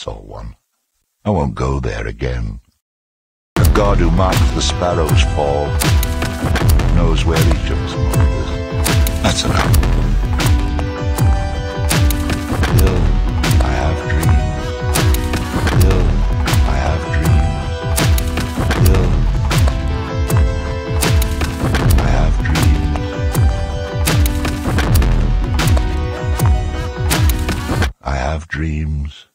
it's all one. I won't go there again. The God who marks the sparrow's fall knows where each of us wanders. That's enough. Still, I have dreams. Still, I have dreams. Still, I have dreams. I have dreams.